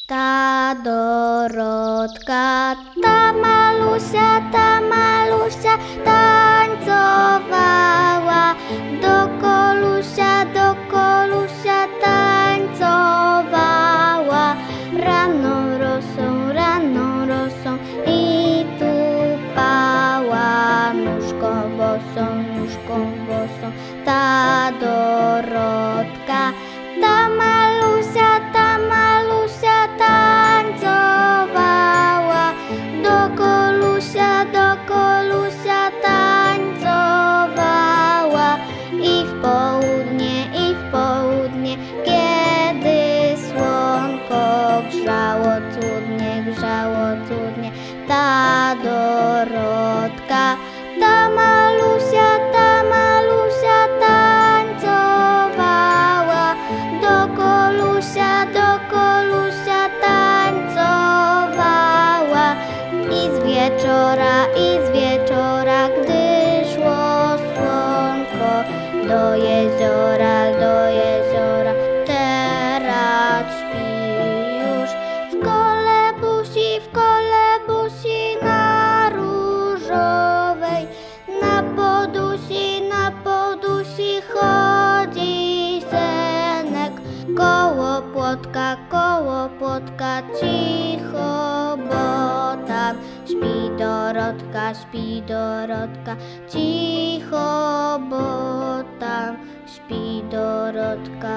Ta Dorotka, ta malusia tańcowała, do kolusia tańcowała. Rano rosą i tupała, nóżką bosą. Ta Dorotka, ta malusia tańcowała, do kolusia tańcowała. I w południe, kiedy słonko grzało cudnie, ta Dorotka, ta malusia tańcowała, do kolusia tańcowała. I z wieczora, gdy szło słonko do jeziora, teraz śpi już w kole busi na różowej, na podusi chodzi senek, koło płotka cicho, bo tam śpi Dorotka, cicho, bo tam śpi Dorotka.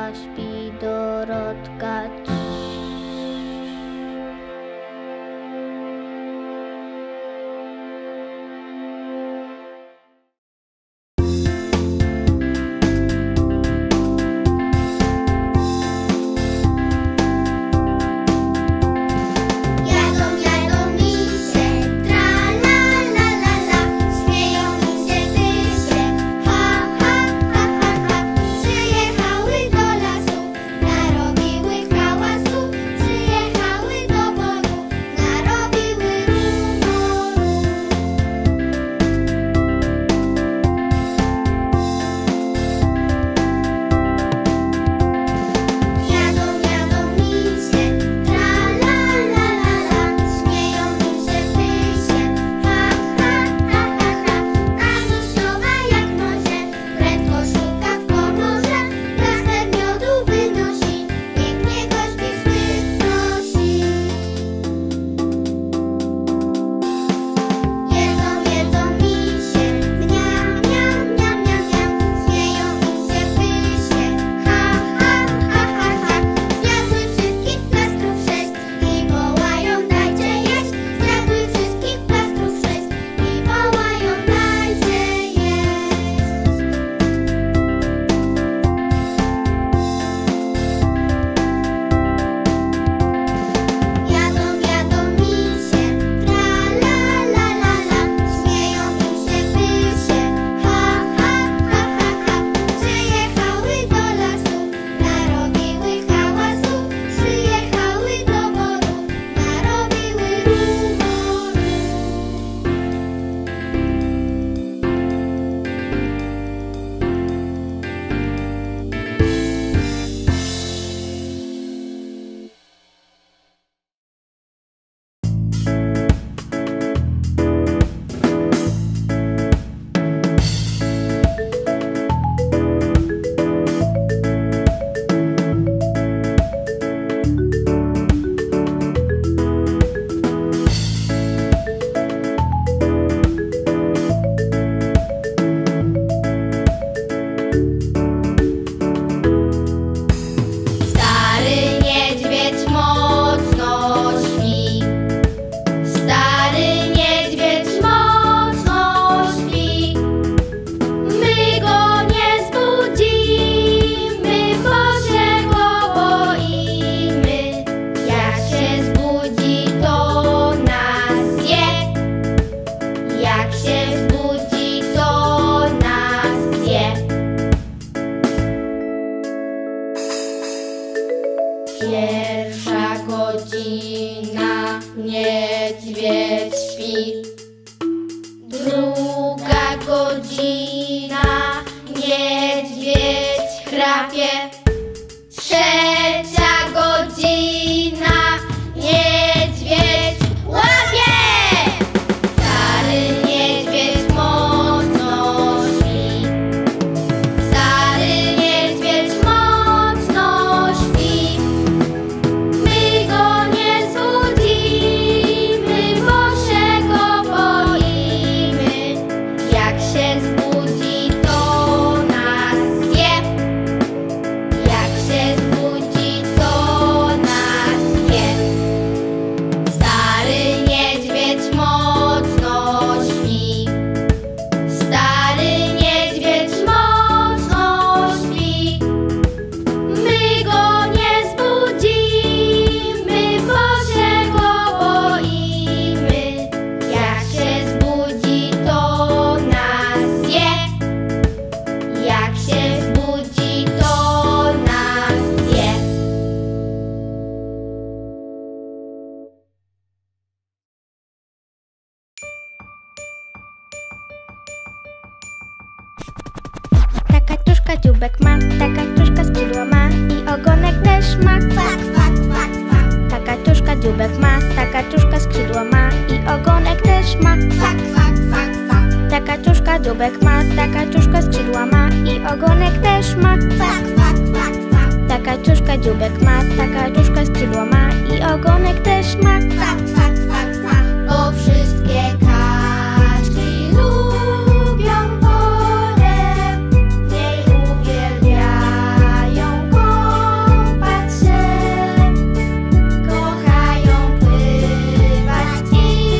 Pierwsza godzina, niedźwiedź śpi. Druga godzina, niedźwiedź chrapie. Trzecia godzina, kaczuszka dzióbek ma, ta kaczuszka skrzydła ma i ogonek też ma. Kwak, kwak, kwak, kwak. Ta kaczuszka dzióbek ma, ta kaczuszka skrzydła ma i ogonek też ma. Kwak, kwak, kwak, kwak. Ta kaczuszka dzióbek ma, ta kaczuszka skrzydła ma i ogonek też ma. Kwak, kwak, kwak, kwak. Ta kaczuszka dzióbek ma, ta kaczuszka skrzydła ma i ogonek też ma. Kwak, kwak, kwak, kwak. Bo wszystkie kaczki lubią wodę, w niej uwielbiają kąpać się, kochają pływać i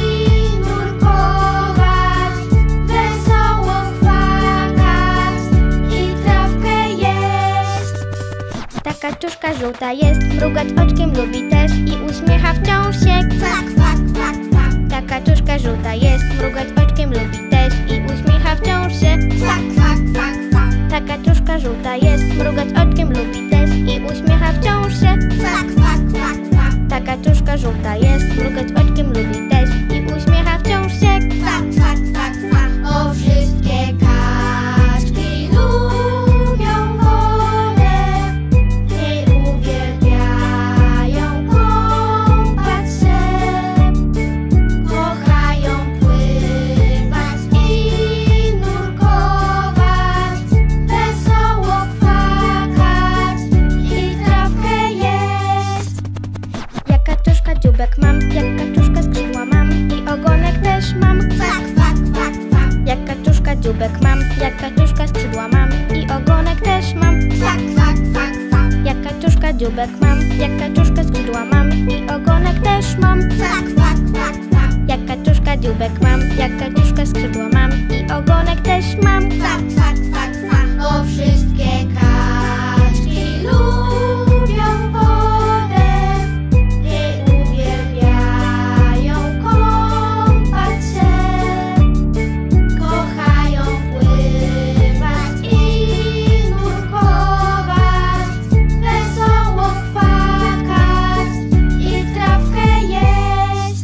nurkować, wesoło kwakać i trawkę jeść. Ta kaczuszka żółta jest, mrugać oczkiem lubi też i uśmiecha wciąż się. Kwak, kwak, kwak, kwak. Ta kaczuszka żółta jest, mrugać oczkiem lubi też i uśmiecha wciąż się. Kwak, kwak, kwak, kwak. Ta kaczuszka żółta jest, mrugać oczkiem lubi też i uśmiecha wciąż się. Kwak, kwak, kwak, kwak. Ta kaczuszka żółta jest, mrugać oczkiem lubi też i uśmiecha wciąż się. Kwak, kwak, kwak, kwak. O, wszystkie kaczki lubią wodę, w niej uwielbiają kąpać się, kochają pływać i nurkować, wesoło kwakać i trawkę jeść. Jak kaczuszka dzióbek mam, jak kaczuszka skrzydła mam i ogonek też mam. Kwak, kwak, kwak, kwak. Jak kaczuszka dzióbek mam, jak kaczuszka skrzydła mam i ogonek też mam. Kwak, kwak, kwak, kwak. Jak kaczuszka dzióbek mam, jak kaczuszka skrzydła mam i ogonek też mam. Kwak, kwak, kwak, kwak. Jak kaczuszka dzióbek mam, jak kaczuszka skrzydła mam i ogonek też mam. Kwak, kwak, kwak, kwak. O, wszystkie kaczki lubią wodę, w niej uwielbiają kąpać się, kochają pływać i nurkować, wesoło kwakać i trawkę jeść.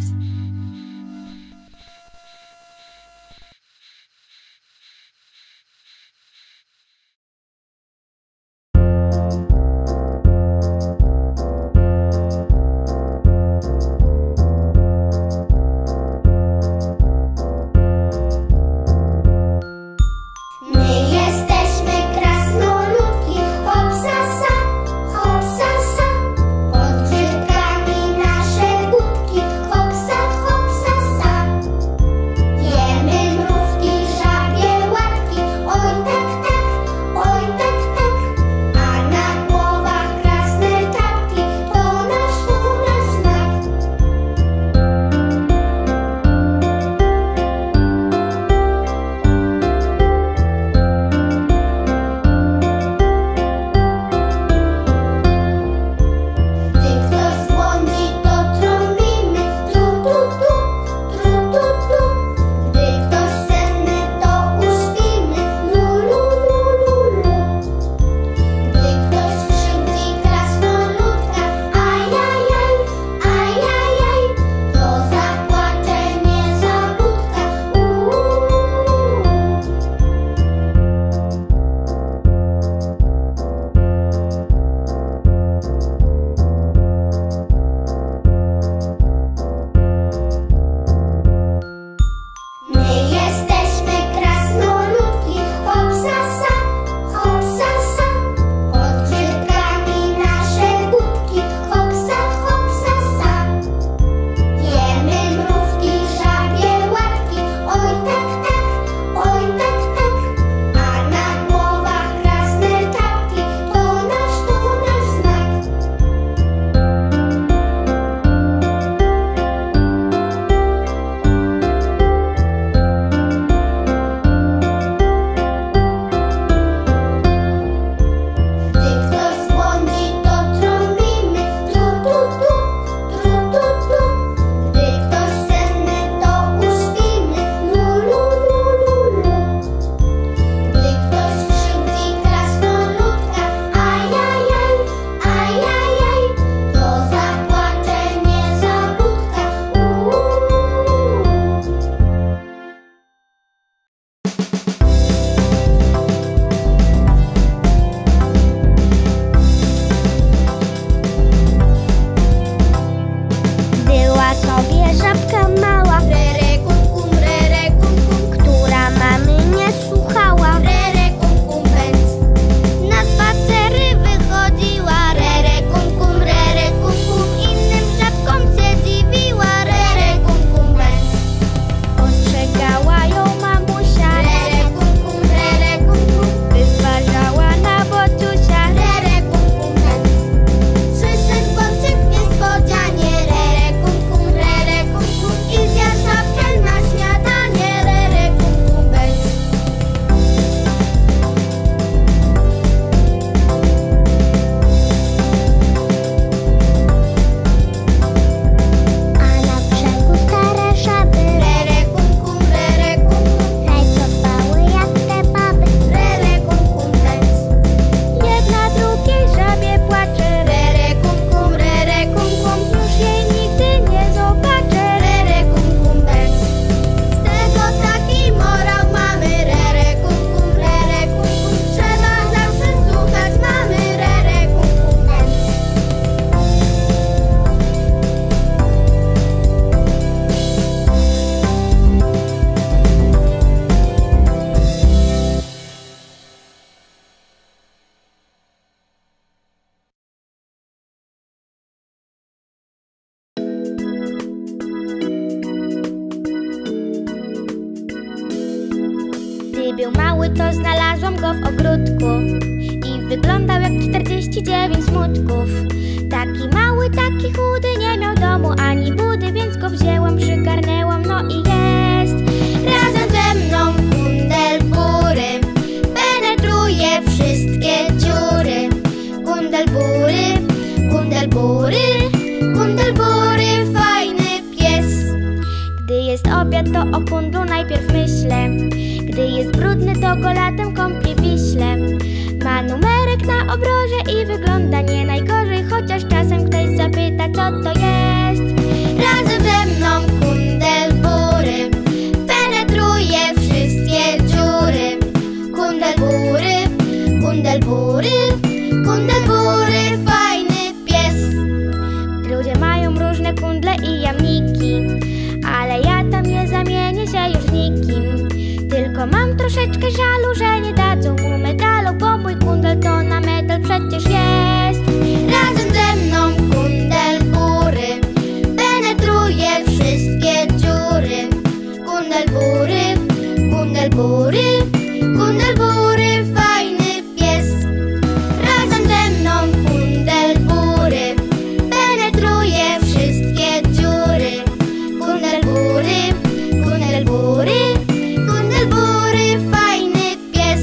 był mały, to znalazłam go w ogródku i wyglądał jak 49 smutków. Taki mały, taki chudy, nie miał domu ani budy, więc go wzięłam, przygarnęłam, no i jest. Razem ze mną Kundelbury penetruje wszystkie dziury. Kundelbury, Kundelbury, Kundelbury, fajny pies. Gdy jest obiad, to o kundlu najpierw myślę. Gdy jest brudny, to go latem kąpię w Wiśle. Ma numerek na obroże i wygląda nie najgorzej, chociaż czasem ktoś zapyta, co to jest. Razem ze mną Kundelbury penetruje wszystkie dziury. Kundelbury, Kundelbury, Kundelbury, fajny pies. Ludzie mają różne kundle i jamniki, ale ja tam nie zamienię się już nikim. Tylko mam troszeczkę żalu, że nie dadzą mu medalu, bo mój kundel to na medal przecież jest. Razem ze mną Kundelbury penetruje wszystkie dziury. Kundelbury, Kundelbury, Kundelbury, fajny pies. Razem ze mną Kundelbury penetruje wszystkie dziury. Kundelbury, Kundelbury, Kundelbury, fajny pies.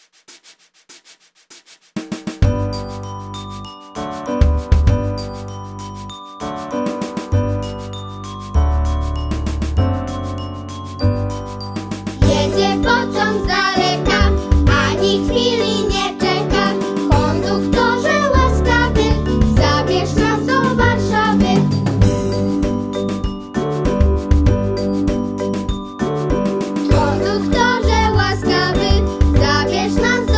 Jedzie pociąg z daleka, ani chwili nie czeka. Konduktorze łaskawy, zabierz nas do Warszawy. Konduktorze łaskawy, zabierz nas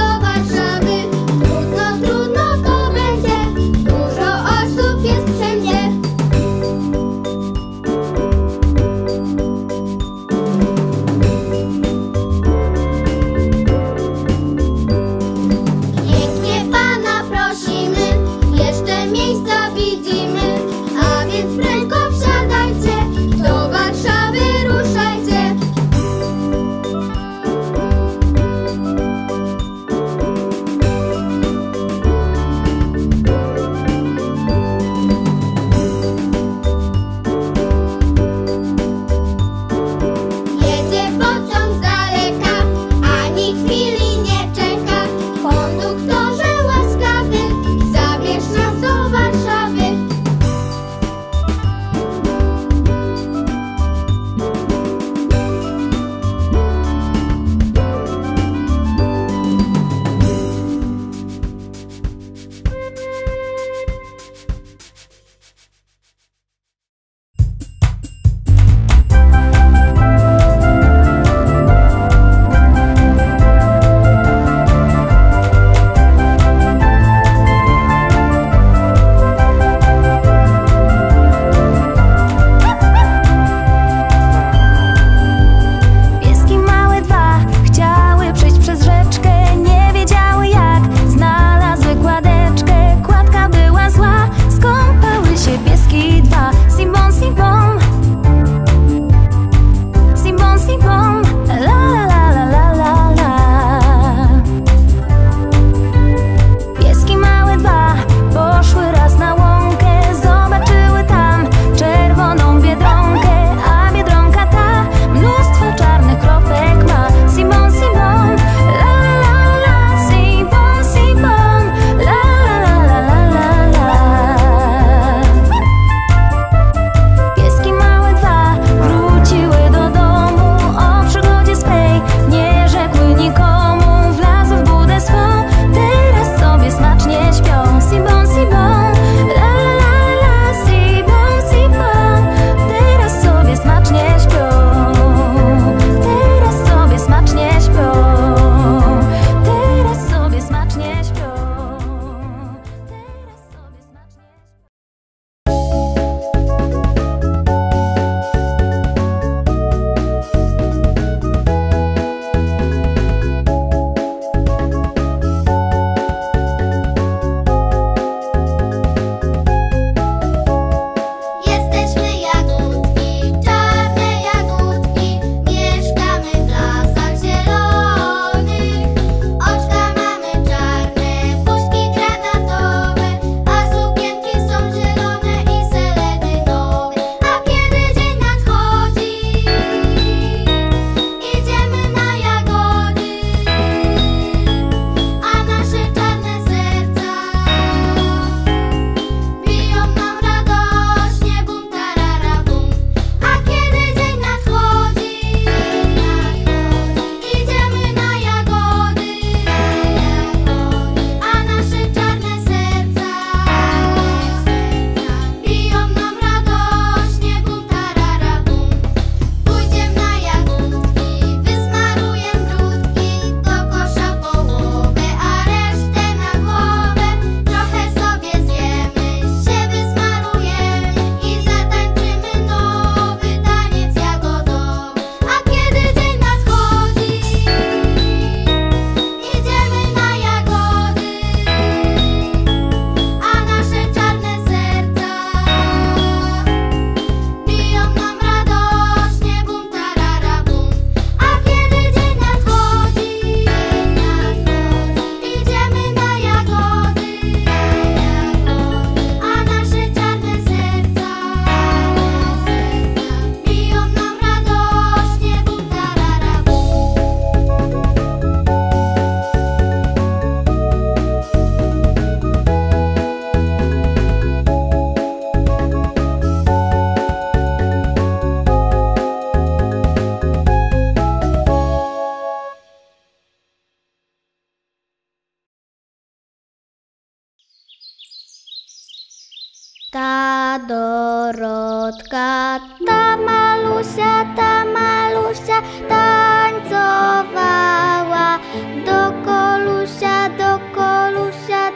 Ta Dorotka, ta malusia tańcowała, do kolusia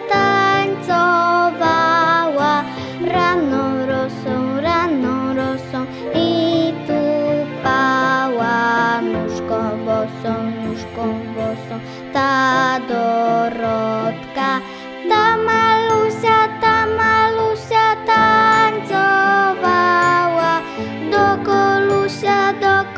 tańcowała. Ranną rosą i tupała nóżką bosą. Ta Dorotka, ta malusia tańcowała, do kolusia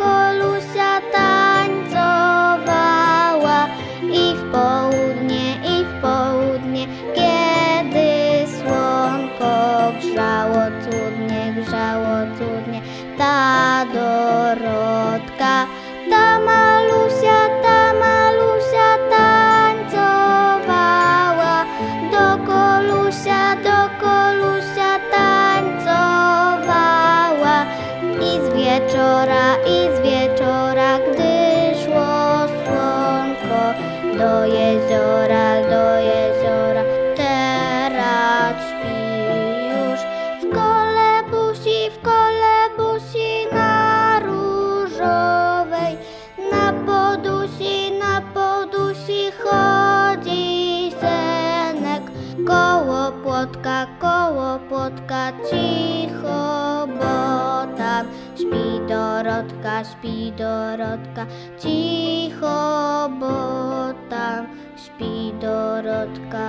tańcowała. I w południe, kiedy słonko grzało cudnie, ta Dorotka, ta malusia tańcowała, do kolusia tańcowała. I z wieczora, gdy szło słonko do jeziora, teraz śpi już w kolebusi na różowej, na podusi chodzi senek. Koło płotka cicho, bo tam śpi Dorotka, cicho, bo tam śpi Dorotka.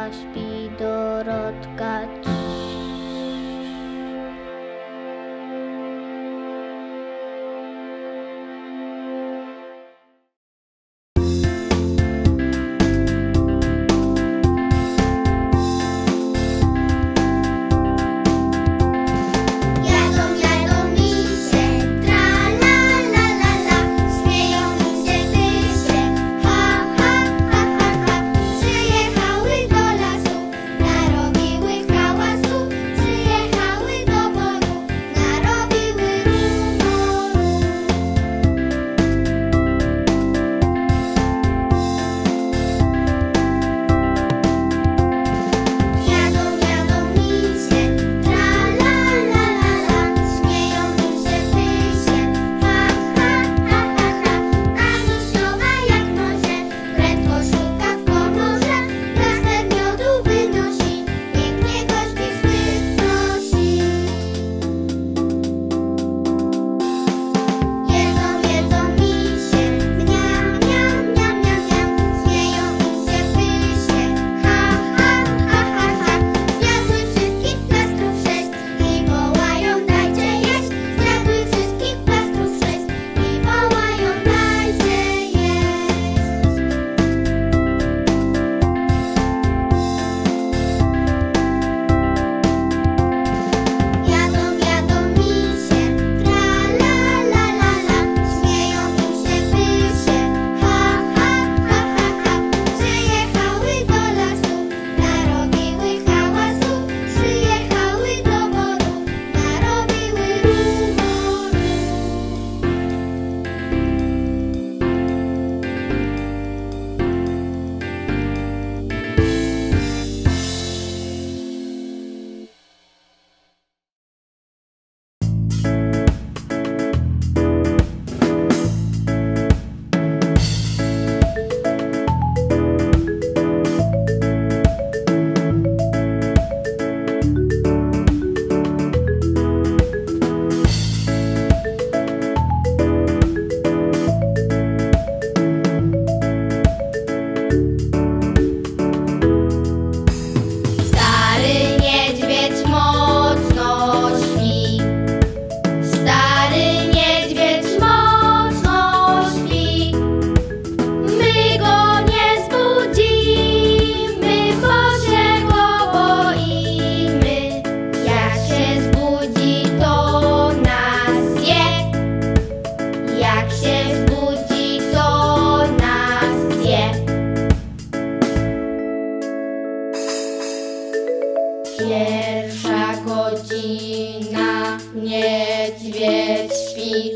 niedźwiedź śpi.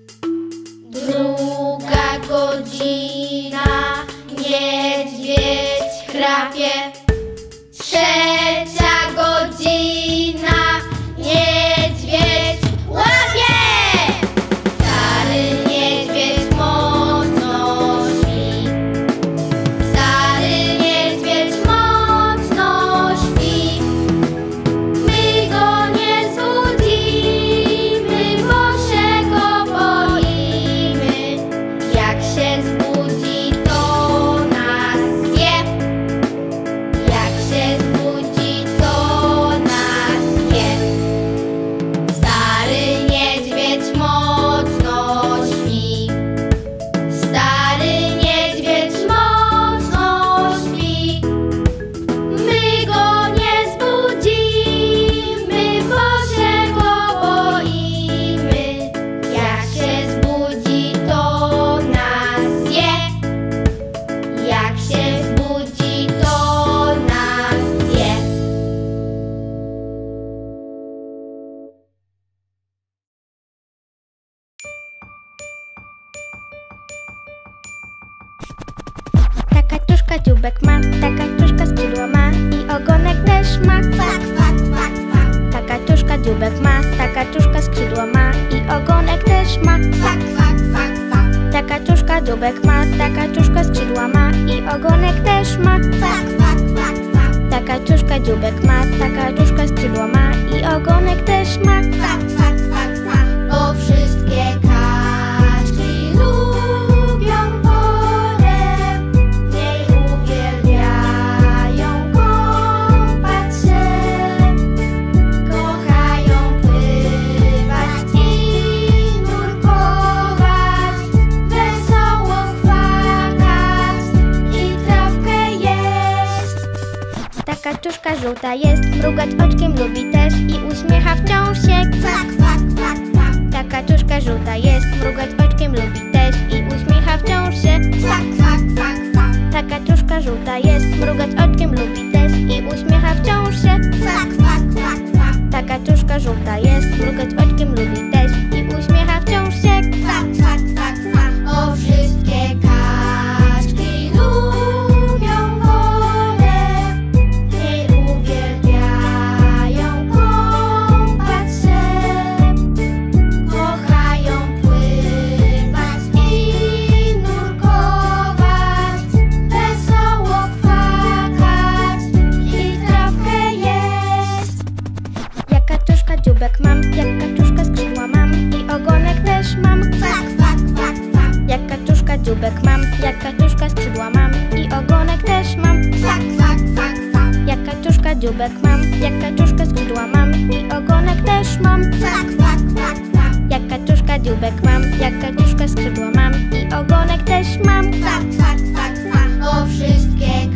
Druga godzina, niedźwiedź chrapie. Trzecia godzina, dzióbek ma, ta kaczuszka skrzydła ma i ogonek też ma. Kwak, kwak, kwak, kwak. Ta kaczuszka dzióbek ma, ta kaczuszka skrzydła ma i ogonek też ma. Kwak, kwak, kwak, kwak. Bo wszystkie kaczki lubią wodę, w niej uwielbiają kąpać się, kochają pływać i nurkować, wesoło kwakać i trawkę jeść. Ta kaczuszka żółta jest, mrugać oczkiem lubi też i uśmiecha wciąż się. Kwak, kwak, kwak, kwak. Ta kaczuszka żółta jest, mrugać oczkiem lubi też i uśmiecha wciąż się. Kwak, kwak, kwak, kwak. Ta kaczuszka żółta jest, mrugać oczkiem lubi też i uśmiecha wciąż się. Kwak, kwak, kwak, kwak. Ta kaczuszka żółta jest, mrugać oczkiem lubi też i uśmiecha wciąż się. Kwak, kwak, kwak, kwak. O, wszystkie kaczki lubią wodę, w niej uwielbiają kąpać się, kochają pływać i nurkować, wesoło kwakać i trawkę jeść. Jak kaczuszka dzióbek mam, jak kaczuszka skrzydła mam i ogonek też mam. Kwak, kwak, kwak, kwak. Jak kaczuszka dzióbek mam, jak kaczuszka skrzydła mam i ogonek też mam. Kwak, kwak, kwak, kwak. Jak kaczuszka dzióbek mam, jak kaczuszka skrzydła mam i ogonek też mam. Kwak, kwak, kwak, kwak. Jak kaczuszka dzióbek mam, jak kaczuszka skrzydła mam i ogonek też mam. Kwak, kwak, kwak, kwak. O, wszystkie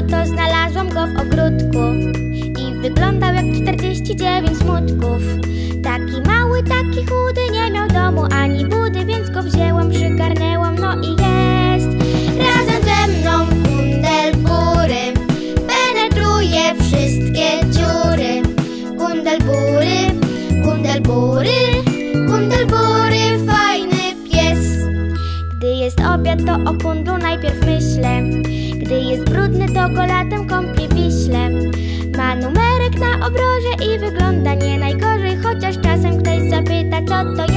to znalazłam go w ogródku i wyglądał jak 49 smutków. Taki mały, taki chudy, nie miał domu ani budy, więc go wzięłam, przygarnęłam, no i jest. Razem ze mną Gundelbury penetruje wszystkie dziury. Gundelbury, Gundelbury, Gundelbury, fajny pies. Gdy jest obiad, to o kundlu najpierw myślę. Gdy jest brudny, to go latem kąpię w Wiśle. Ma numerek na obroże i wygląda nie najgorzej, chociaż czasem ktoś zapyta, co to